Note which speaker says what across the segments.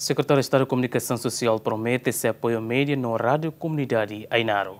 Speaker 1: Secretário de Estado de Comunicação Social promete esse apoio média na Rádio Comunidade Ainaro.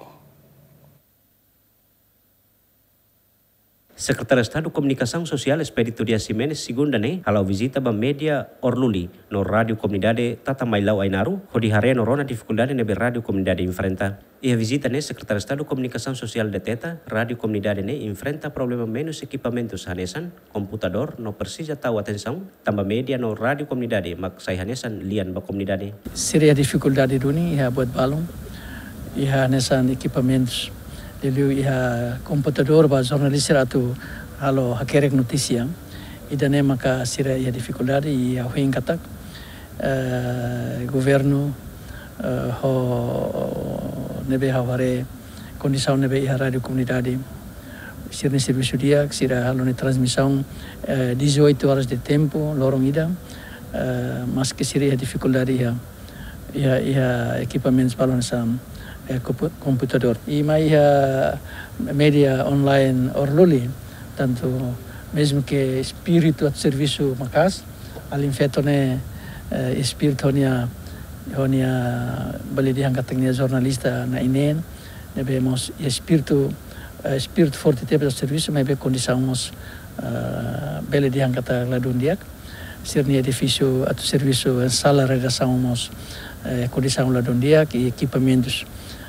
Speaker 2: Secretário de Estado de Comunicação Social Espírito Dias Jimenez segunda-ne halau visita ba media Orluli no Rádio Comunidade Tata Mailau Ainaro, hodi harea norona dificuldade nebe Rádio Comunidade enfrenta. Ia visita ne Secretário de Estado de Comunicação Social de Teta, Rádio Comunidade ne enfrenta problema menos equipamentos hanesan, computador no precisa tahu atenção, tambah media no Rádio Comunidade mak sai hanesan lian ba komunidade.
Speaker 3: Seria dificuldade duni ia buat balong, ia hanesan equipamentos. Dulu ia computador ba jornalis ratu halo hakerek notícia e dane maka sira ia dificuldade ia huing katak governo ho nebe haware condição nebe ia rádio comunidade sirne serviço dia sira halo ne transmissão 18 horas de tempo lorong ida mas que sira ia dificuldade ia equipamentos balon sam computador. E mais media online Orluli, tanto mesmo que espírito de serviço macas, além feito né espírito honia bali diangkat jornalista na inen, nebemos espírito forte tempo de serviço, mas be condição mos bali diangkat ladun diak, sirni edifício atau serviço sala redação mos condição ladun diak e equipamentos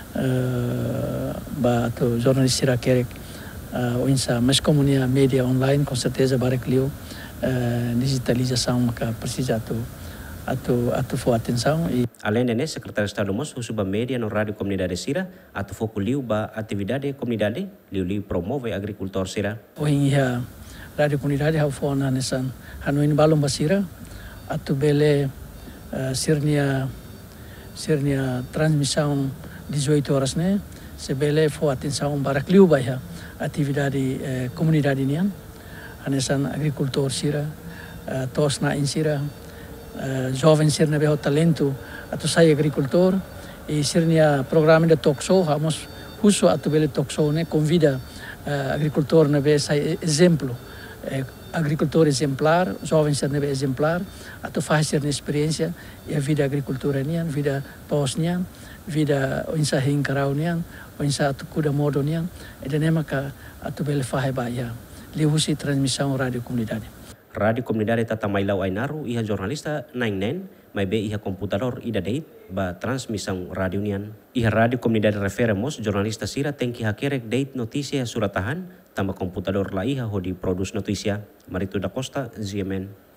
Speaker 3: atau jurnalis sira kerek insa mas komunia media online com certeza barek liu digitalização maka precisa atau for atenção e
Speaker 2: além dene Secretário de Estado mos husuba media no Rádio Comunidade Sira atau foco liu ba atividade comunidade liu promove agricultor sira
Speaker 3: ia Rádio Comunidade hau fona nesan hanuin balong basira atau bele sirnia transmissão 18 horas né sebele for atenção barak liu baia atividade comunidade nian hanesan agricultor sira tos na insira jovem sirna beho talento atau sai agricultor e sirnia programa de talk show hamos huso atau bele talk show né convida agricultor na be sai exemplo agricultor exemplar jovem sirna be exemplar atau faz sirna experiência e a vida agricultura nian vida pos nian vida insa hingkarau nian insa atu kuda modo nian edene maka atu bele fahe baya lihusi transmissão rádio comunidade
Speaker 2: Rádio Comunidade Tata Mailau Ainaro iha jornalista naingnen mai be iha computador ida deit ba transmissão rádio nian iha Rádio Comunidade referemos jornalista sira tengki hakerek deit notícia suratahan tambah computador la iha hodi produs notícia Marito da Costa ZMN